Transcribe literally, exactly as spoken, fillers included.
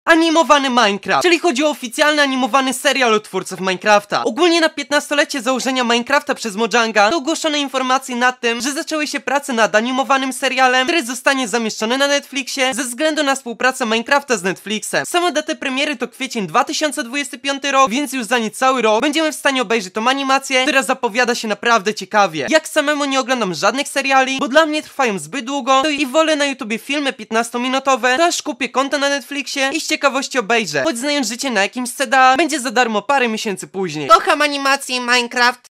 animowany Minecraft, czyli chodzi o oficjalny animowany serial od twórców Minecrafta. Ogólnie na piętnastolecie założenia Minecrafta przez Mojanga to ogłoszone informacje na tym, że zaczęły się prace nad animowanym serialem, który zostanie zamieszczony na Netflixie ze względu na współpracę Minecrafta z Netflixem. Sama data premiery to kwiecień dwa tysiące dwudziesty piąty rok, więc już za niecały rok będziemy w stanie obejrzeć tą animację, która zapowiada się naprawdę ciekawie. Jak samemu nie oglądam żadnych seriali, bo dla mnie trwają zbyt długo, to i wolę na YouTubie filmy piętnastominutowe, to aż kupię konto na Netflixie i z ciekawości obejrzę. Choć znając życie na jakimś C D A, będzie za darmo parę miesięcy później. Kocham animację Minecraft.